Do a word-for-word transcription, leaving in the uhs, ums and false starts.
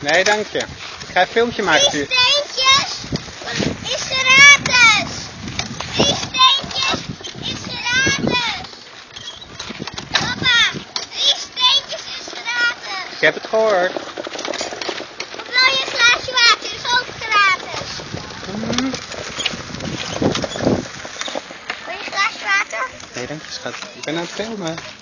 Nee, dank je. Ik ga een filmpje maken. Die steentjes is gratis. Die steentjes is gratis. Papa, die steentjes is gratis. Ik heb het gehoord. Of wil je een glaasje water? Is ook gratis. Mm. Wil je een glaasje water? Nee, dank je schat. Ik ben aan het filmen.